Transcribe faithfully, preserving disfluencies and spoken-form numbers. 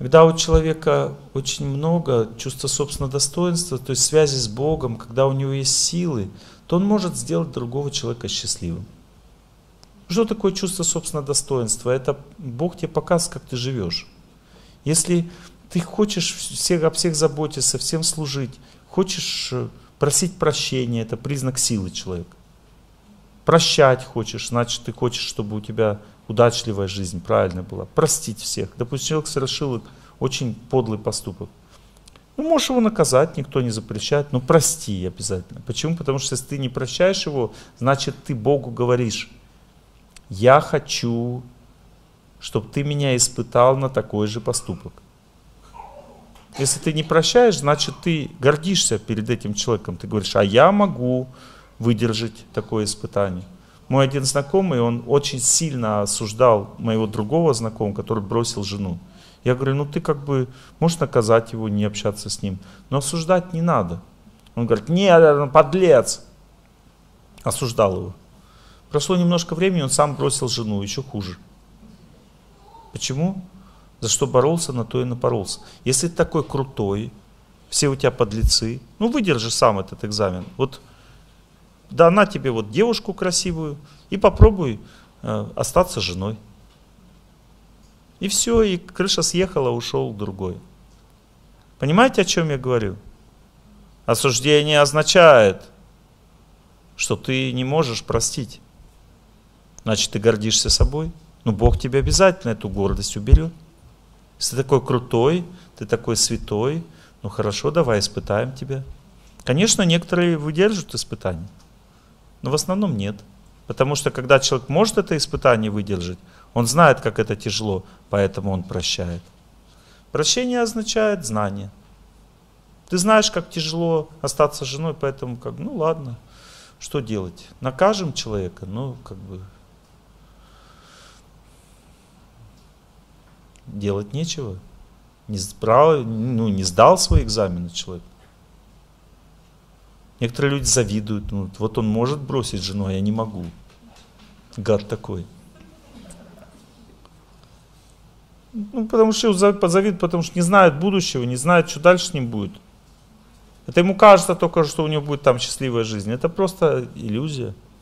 Когда у человека очень много чувства собственного достоинства, то есть связи с Богом, когда у него есть силы, то он может сделать другого человека счастливым. Что такое чувство собственного достоинства? Это Бог тебе показывает, как ты живешь. Если ты хочешь всех, о всех заботиться, всем служить, хочешь просить прощения, это признак силы человека. Прощать хочешь, значит, ты хочешь, чтобы у тебя удачливая жизнь, правильная была. Простить всех. Допустим, человек совершил очень подлый поступок. Ну, можешь его наказать, никто не запрещает, но прости обязательно. Почему? Потому что если ты не прощаешь его, значит, ты Богу говоришь: я хочу, чтобы ты меня испытал на такой же поступок. Если ты не прощаешь, значит, ты гордишься перед этим человеком. Ты говоришь: а я могу выдержать такое испытание. Мой один знакомый, он очень сильно осуждал моего другого знакомого, который бросил жену. Я говорю: ну ты как бы можешь наказать его, не общаться с ним, но осуждать не надо. Он говорит: нет, подлец. Осуждал его. Прошло немножко времени, он сам бросил жену, еще хуже. Почему? За что боролся, на то и напоролся. Если ты такой крутой, все у тебя подлецы, ну выдержи сам этот экзамен. Вот да, на тебе вот девушку красивую и попробуй э, остаться женой. И все, и крыша съехала, ушел другой. Понимаете, о чем я говорю? Осуждение означает, что ты не можешь простить. Значит, ты гордишься собой. Но Бог тебе обязательно эту гордость уберет. Если ты такой крутой, ты такой святой, ну хорошо, давай испытаем тебя. Конечно, некоторые выдержат испытания, но в основном нет. Потому что когда человек может это испытание выдержать, он знает, как это тяжело, поэтому он прощает. Прощение означает знание. Ты знаешь, как тяжело остаться женой, поэтому как, ну ладно, что делать? Накажем человека, ну как бы делать нечего. Не справ, ну, не сдал свои экзамены человек. Некоторые люди завидуют. Ну, вот он может бросить жену, а я не могу. Гад такой. Ну, потому что позавидуют, потому что не знают будущего, не знают, что дальше с ним будет. Это ему кажется только, что у него будет там счастливая жизнь. Это просто иллюзия.